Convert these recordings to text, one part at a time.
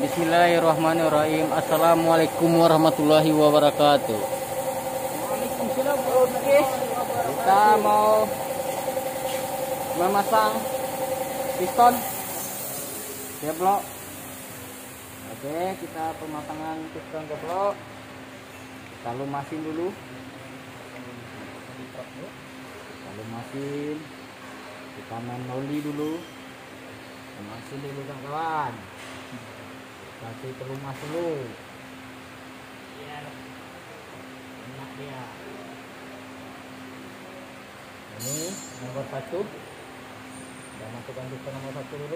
Bismillahirrahmanirrahim. Assalamualaikum warahmatullahi wabarakatuh. Waalaikumsalam. Oke, kita mau memasang piston geblok. Oke, kita pemasangan piston geblok. Kita lumasin dulu. Kita lumasin. Kita menoli dulu. Lumasin dulu kawan-kawan. Kasih pelumas dulu. Biar enak dia. Ini nomor 1. Kita masukkan piston nomor 1 dulu.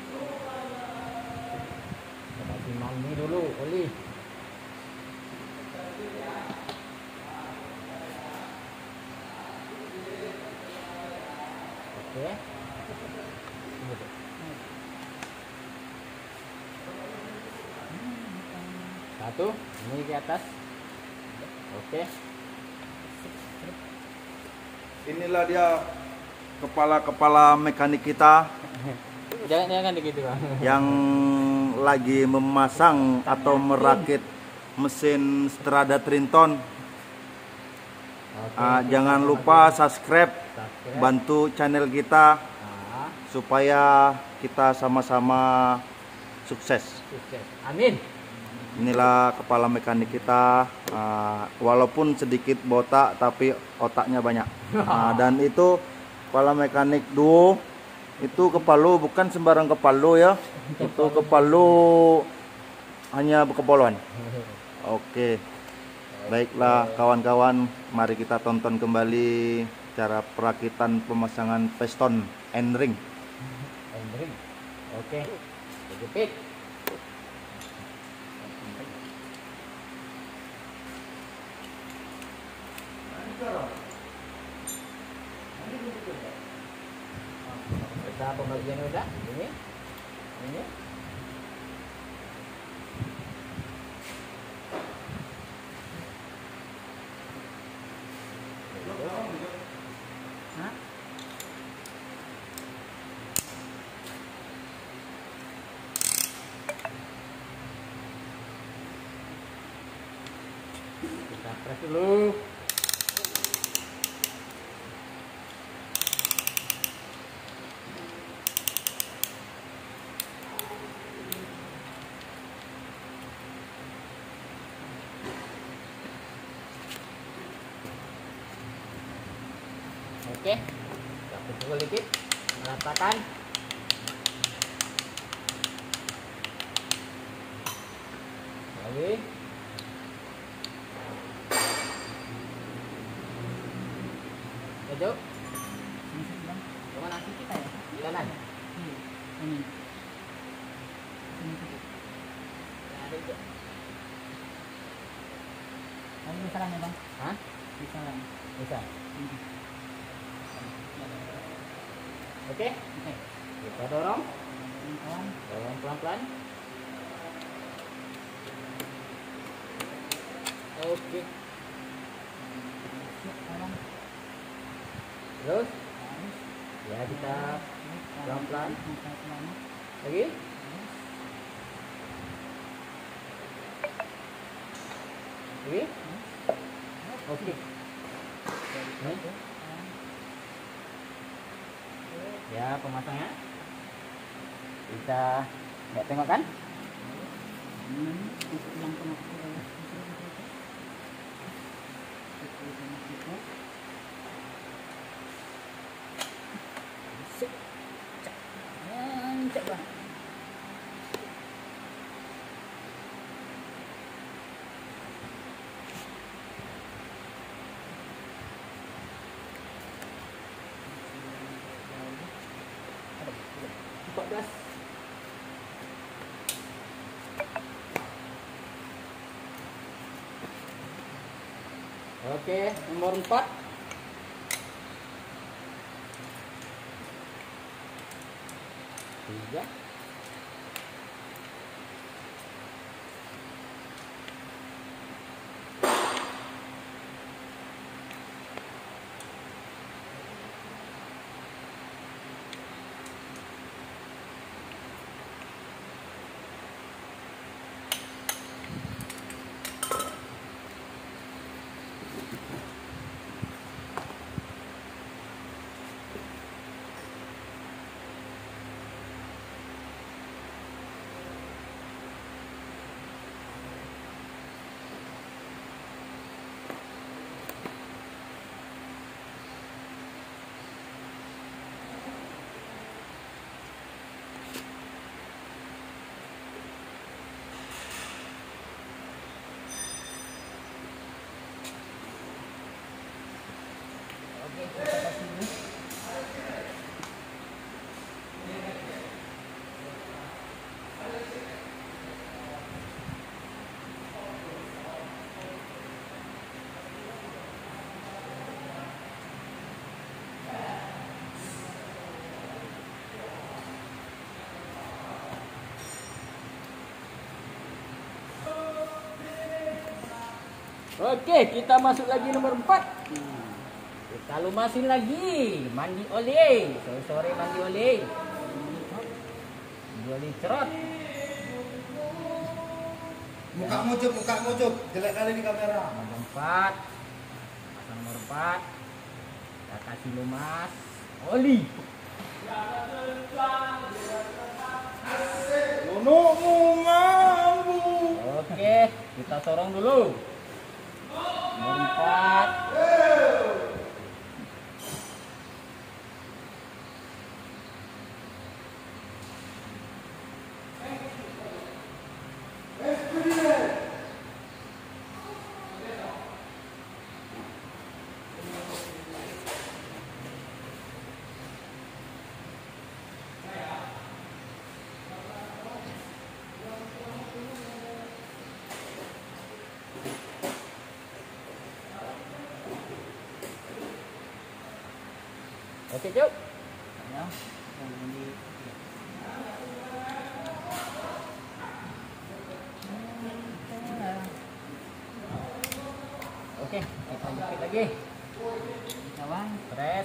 Kita kasih mandi dulu oli. Oke. Satu, ini ke atas. Oke. Inilah dia kepala-kepala mekanik kita Jangan begitu, Bang. yang lagi memasang atau merakit mesin Strada Triton. Jangan lupa subscribe, bantu channel kita supaya kita sama-sama sukses. Amin. Inilah kepala mekanik kita, walaupun sedikit botak tapi otaknya banyak. Dan itu kepala mekanik duo, itu kepalu bukan sembarang kepalu ya, itu kepalu hanya kepoluan. Oke, baiklah kawan-kawan, mari kita tonton kembali cara perakitan pemasangan piston end ring. Oke, jepit. Kita pembagian udah ini. Hah? Kita press dulu. Oke, kita pukul dikit, meratakan. Lagi. Jauh. Kemana sih kita ya? Di kanan. Ini. Ada itu. Kamu bisa kan ya, Bang? Hah? Bisa kan? Bisa. Oke. Kita dorong. Dorong pelan-pelan. Oke. Terus? Ya, kita pelan-pelan. Lagi. Lagi. Oke. Ya, pemasangnya kita nggak tengok kan? Oke, nomor 4. Tiga. Oke, kita masuk lagi nomor 4. Kita lumasin lagi. Mandi oli. Sore-sore mandi oli. Mandi oli cerot. Muka mucuk, jelek kali di kamera. Nomor 4. Pasang nomor 4. Kita kasih lumas oli. Oke, kita sorong dulu. Nomor 4. Oke, Cuk. Ya. Oke, kita jepit lagi. Kawan. Press.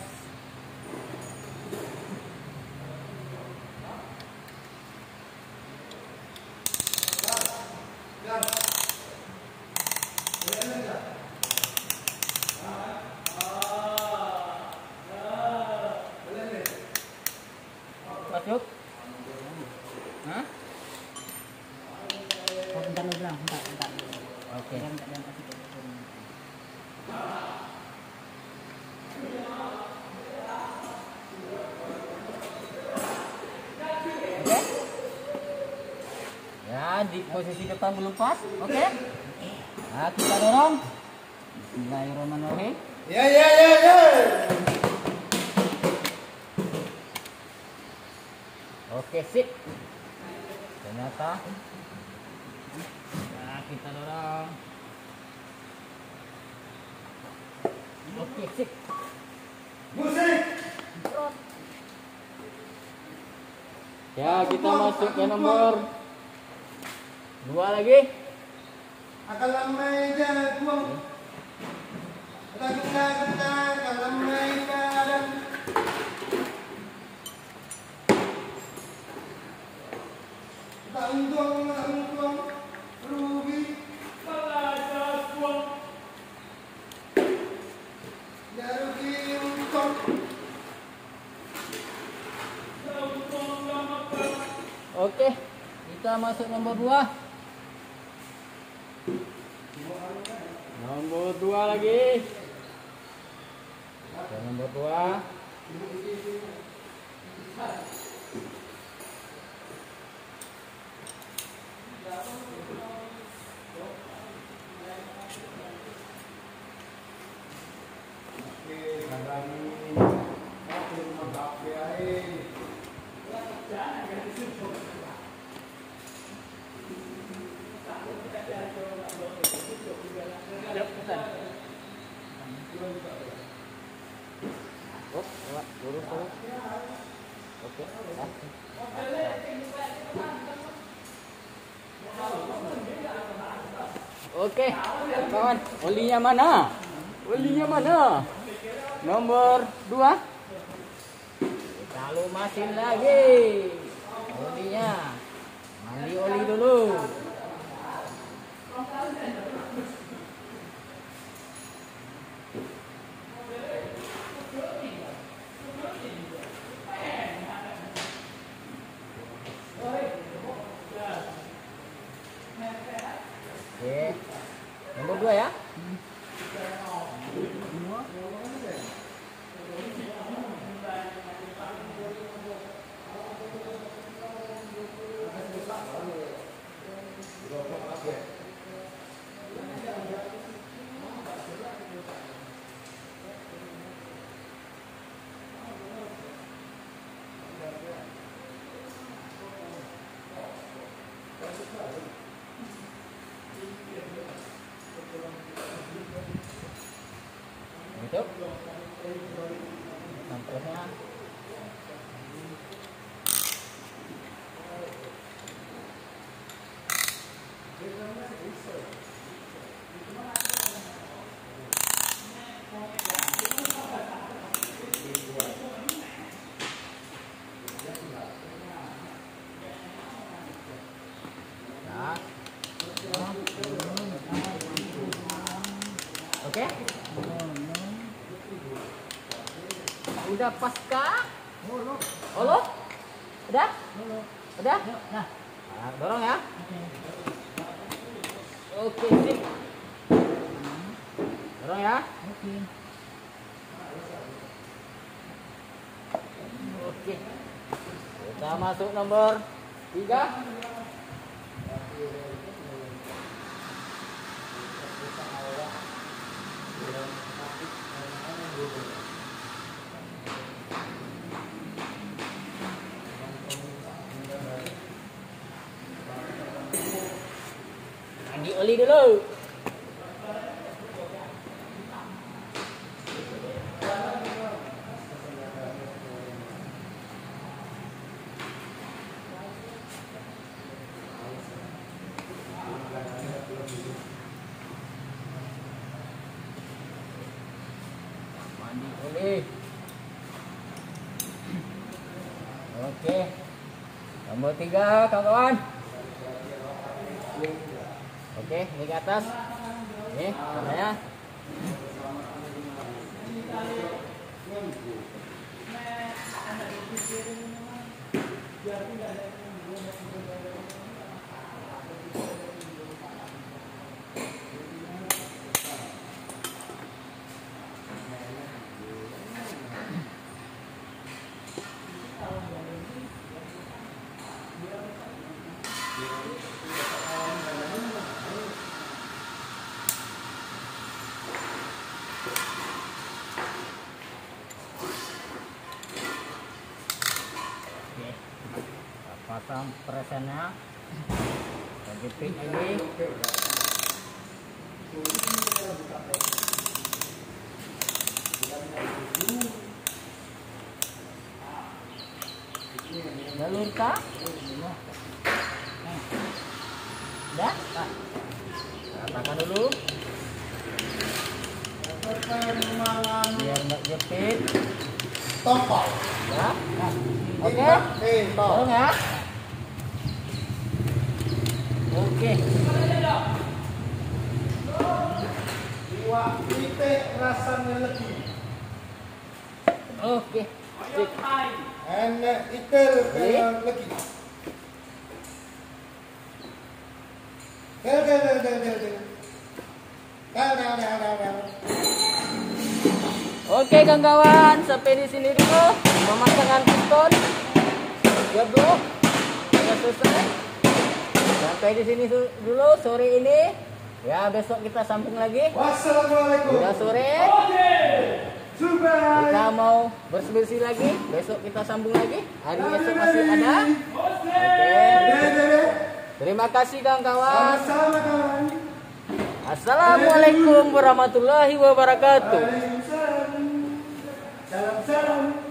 Masuk. Hah? Oh, bentar lu bilang, bentar. Oke. Jangan kasih turun. Oke. Ya, di posisi depan belum pas. Oke. Nah, kita dorong. Bismillahirrahmanirrahim. Ya. Oke, sip. Ternyata. Nah, kita dorong. Oke, sip. Musik. Ya, kita masuk ke nomor 2 lagi. Akalamay jagwang. Ganda, akalamay kadang. Tangdong, ruby. Daruki untong. Oke, kita masuk nomor 2. Nomor 2 lagi. Oke, nomor 2. Oh, lurus. Oke. Oke, kawan, olinya mana? Nomor 2. Kita lumasin lagi olinya. Mandi oli dulu. Oke. Nomor 2 ya. Gitu. Sampelnya. Pas. Oke. Udah pas kah? Olo? Udah? Udah? Nah, Nah, dorong ya. Oke, sip. Dorong ya. oke. Oke. Kita masuk nomor 3. Mandi oli dulu. Mandi oli. Oke. Nomor 3, kawan-kawan. Oke, ini ke atas. Ini caranya. Oke. Kita pasang presennya. Kita jepit lagi. Jalur kah? Udah? Ratakan dulu. Biar nggak jepit. Topal. Ya. Oke. Tolong ya. Oke. Iwak pitik rasanya lebih. Oke. Sip. Enak ikel kayak lagi. Oke kawan-kawan, sampai di sini dulu pemasangan piston. Siap dulu. Sudah selesai. Sampai di sini dulu sore ini. Ya, besok kita sambung lagi. Wassalamualaikum. Udah sore. Kita mau bersih-bersih lagi. Besok kita sambung lagi. Hari esok masih ada. Oke. Terima kasih kawan-kawan. Sama kawan. Assalamualaikum warahmatullahi wabarakatuh. Salam.